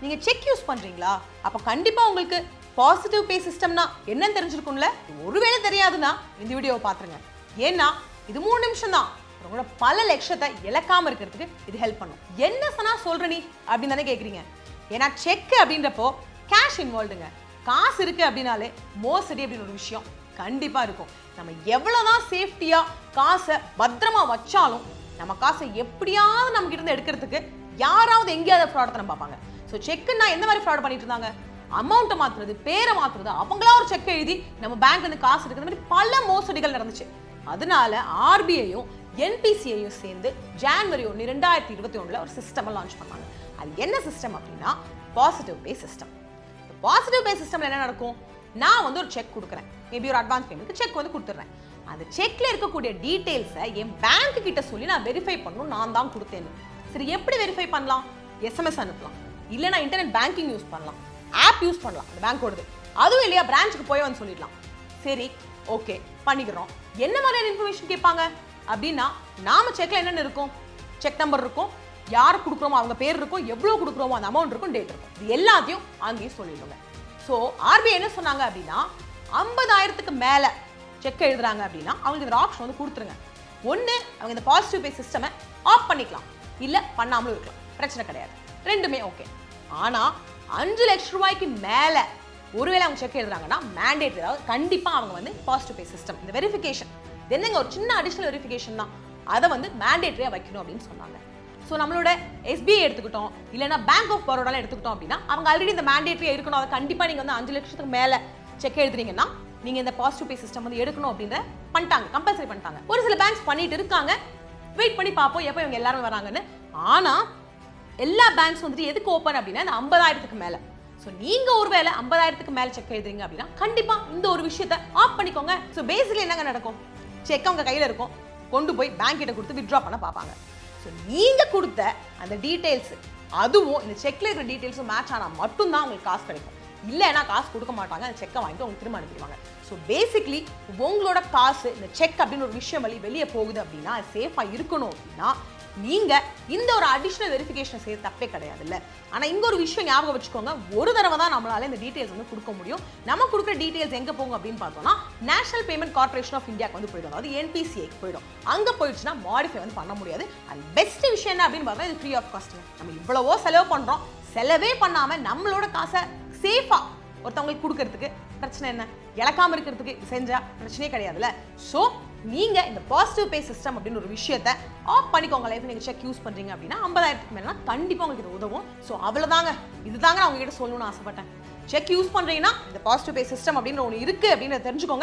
நீங்க check use பண்றீங்களா? அப்ப கண்டிப்பா உங்களுக்கு பாசிட்டிவ் பே சிஸ்டம்னா என்னன்னு தெரிஞ்சிருக்கும்ல. ஒருவேளை தெரியாதுன்னா இந்த வீடியோவை பாத்துருங்க. ஏன்னா இது 3 நிமிஷம் தான். உங்களோட பல லட்சத்தை இழக்காம இருக்கிறதுக்கு இது ஹெல்ப் பண்ணும். என்ன சொன்னா சொல்ற நீ அப்படின்னு தானே கேக்குறீங்க. ஏன்னா செக் அப்படின்றப்போ கேஷ் இன்வால்வ்டுங்க. காசு இருக்கு அப்படின்னாலே மோசடி அப்படின்னு ஒரு விஷயம் கண்டிப்பா இருக்கும். நம்ம எவ்வளவுதான் சேஃப்டியா காசை பத்திரமா வச்சாலும் நம்ம காசை எப்படியாவது நம்ம கிட்ட இருந்து எடுக்கிறதுக்கு யாராவது எங்கேயாவது ஃப்ராட் பண்ண பார்ப்பாங்க. ஸோ செக்குன்னா எந்த மாதிரி ஃப்ராட் பண்ணிட்டு இருந்தாங்க? அமௌண்ட்டை மாத்துறது, பேரை மாத்துறது, அவங்களா ஒரு செக் எழுதி நம்ம பேங்க்ல இருந்து காசு எடுக்கிற மாதிரி பல மோசடிகள் நடந்துச்சு. அதனால ஆர்பிஐயும் என்பிசிஐயும் சேர்ந்து ஜனவரி 1, 2021 ஒரு சிஸ்டம் லான்ச் பண்ணாங்க. அது என்ன சிஸ்டம் அப்படின்னா positive pay system. Positive pay சிஸ்டம்ல என்ன நடக்கும்? நான் வந்து ஒரு செக் கொடுக்குறேன், மேபி ஒரு அட்வான்ஸ் பேமெண்ட்க்கு செக் வந்து கொடுத்துட்றேன். அந்த செக்ல இருக்கக்கூடிய டீடைல்ஸை என் பேங்க் கிட்ட சொல்லி நான் வெரிஃபை பண்ணணும், நான் தான் கொடுத்தேன்னு. சரி, எப்படி வெரிஃபை பண்ணலாம்? எஸ்எம்எஸ் அனுப்பலாம், இல்லைனா இன்டர்நெட் பேங்கிங் யூஸ் பண்ணலாம், ஆப் யூஸ் பண்ணலாம் அந்த பேங்கோடது. அதுவும் இல்லையா பிரான்ச்சுக்கு போய் வந்து சொல்லிடலாம். சரி, ஓகே பண்ணிக்கிறோம். என்ன மாதிரியான இன்ஃபர்மேஷன் கேட்பாங்க அப்படின்னா, நாம செக்ல என்னென்ன இருக்கும்? செக் நம்பர் இருக்கும், யார் கொடுக்குறோமோ அவங்க பேர் இருக்கும், எவ்வளோ கொடுக்குறோமோ அந்த அமௌண்ட் இருக்கும், டேட் இருக்கும். இது எல்லாத்தையும் அங்கேயும் சொல்லிடுங்க. ஸோ ஆர்பிஐ என்ன சொன்னாங்க அப்படின்னா, 50,000க்கு மேலே செக் எழுதுறாங்க அப்படின்னா அவங்களுக்கு இந்த ஆப்ஷன் வந்து கொடுத்துருங்க. ஒன்று, அவங்க இந்த பாசிட்டிவ் பே சிஸ்டமை ஆஃப் பண்ணிக்கலாம், இல்லை பண்ணாமலும் இருக்கலாம், பிரச்சனை கிடையாது, ரெண்டுமே ஓகே. ஆனால் 5 லட்சம் ரூபாய்க்கு மேலே ஒருவேளை அவங்க செக் எழுதுறாங்கன்னா மேண்டேட்டரி, அதாவது கண்டிப்பாக அவங்க வந்து பாசிட்டிவ் பே சிஸ்டம் இந்த வெரிஃபிகேஷன் என்னங்க ஒரு சின்ன அடிஷனல் வெரிஃபிகேஷன் தான், அதை வந்து மேண்டேட்டரியாக வைக்கணும் அப்படின்னு சொன்னாங்க. ஸோ நம்மளோட எஸ்பிஐ எடுத்துக்கிட்டோம், இல்லைனா பேங்க் ஆஃப் பரோடாலாம் எடுத்துக்கிட்டோம் அப்படின்னா அவங்க ஆல்ரெடி இந்த மேண்டேட்டரியாக இருக்கணும். அதை கண்டிப்பாக நீங்கள் வந்து 5 லட்சத்துக்கு மேலே செக் எழுதுறீங்கன்னா நீங்கள் இந்த பாசிட்டிவ் பே சிஸ்டம் வந்து எடுக்கணும் அப்படின்ற பண்ணிட்டாங்க, கம்பல்சரி பண்ணிட்டாங்க. ஒரு சில பேங்க்ஸ் பண்ணிட்டு இருக்காங்க, வெயிட் பண்ணி பார்ப்போம் எப்போ இவங்க எல்லாரும் வராங்கன்னு. ஆனால் எல்லா பேங்க்ஸ் வந்துட்டு எதுக்கு ஓப்பன் அப்படின்னா இந்த 50,000க்கு மேலே. ஸோ நீங்கள் ஒருவேளை 50,000க்கு மேலே செக் எழுதுறீங்க அப்படின்னா கண்டிப்பாக இந்த ஒரு விஷயத்தை ஆஃப் பண்ணிக்கோங்க. ஸோ பேசிக்கலி என்னங்க நடக்கும்? செக் அவங்க கையில் இருக்கும், கொண்டு போய் பேங்க் கிட்ட கொடுத்து வித்ட்ரா பண்ண பார்ப்பாங்க. ஸோ நீங்கள் கொடுத்த அந்த டீட்டெயில்ஸ், அதுவும் இந்த செக்கில் இருக்கிற டீட்டெயில்ஸும் மேட்ச் ஆனால் மட்டும்தான் உங்களுக்கு காசு கிடைக்கும். இல்லைன்னா காசு கொடுக்க மாட்டாங்க, அந்த செக்கை வாங்கிட்டு உங்களுக்கு திரும்ப அனுப்பிடுவாங்க. ஸோ பேசிக்லி உங்களோட காசு இந்த செக் அப்படின்னு ஒரு விஷயம் வெளியே போகுது அப்படின்னா அது சேஃபாக இருக்கணும் அப்படின்னா நீங்கள் இந்த ஒரு அடிஷ்னல் வெரிஃபிகேஷனை செய்ய தப்பே கிடையாது இல்லை. ஆனால் இங்கே ஒரு விஷயம் ஞாபகம் வச்சுக்கோங்க, ஒரு தடவை தான் நம்மளால இந்த டீட்டெயில்ஸ் வந்து கொடுக்க முடியும். நம்ம கொடுக்குற டீட்டெயில்ஸ் எங்கே போகும் அப்படின்னு பார்த்தோம்னா நேஷனல் பேமெண்ட் கார்பரேஷன் ஆஃப் இந்தியாவுக்கு வந்து போயிடும், அதாவது என்பிசிஐக்கு போயிடும். அங்கே போயிடுச்சுன்னா மாடிஃபை வந்து பண்ண முடியாது. அண்ட் பெஸ்ட் விஷயம் என்ன அப்படின்னு பார்த்தா இது ஃப்ரீ ஆஃப் காஸ்ட். நம்ம இவ்வளவோ செலவு பண்ணுறோம், செலவே பண்ணாமல் நம்மளோட காசை சேஃபாக ஒருத்தவங்களுக்கு கொடுக்கறதுக்கு பிரச்சனை என்ன? இழக்காம இருக்கிறதுக்கு செஞ்சா பிரச்சனையே கிடையாதுல்ல. ஸோ நீங்கள் இந்த பாசிட்டிவ் பே சிஸ்டம் அப்படின்னு ஒரு விஷயத்தை ஆஃப் பண்ணிக்கோங்க. லைஃப் நீங்கள் செக் யூஸ் பண்ணுறீங்க அப்படின்னா 50,000க்கு மேலே கண்டிப்பாக உங்களுக்கு இது உதவும். ஸோ அவ்வளோதாங்க, இதுதாங்க நான் உங்ககிட்ட சொல்லணும்னு ஆசைப்பட்டேன். செக் யூஸ் பண்ணுறீங்கன்னா இந்த பாசிட்டிவ் பே சிஸ்டம் அப்படின்னு ஒன்று இருக்குது அப்படின்னு தெரிஞ்சுக்கோங்க.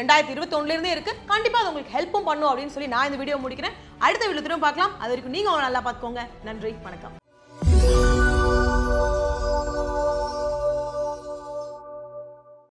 2021 இருக்குது, கண்டிப்பாக அது உங்களுக்கு ஹெல்ப்பும் பண்ணும் அப்படின்னு சொல்லி நான் இந்த வீடியோ முடிக்கிறேன். அடுத்த வீடியோ திரும்ப பார்க்கலாம். அது வரைக்கும் நீங்கள் நல்லா பார்த்துக்கோங்க. நன்றி, வணக்கம்.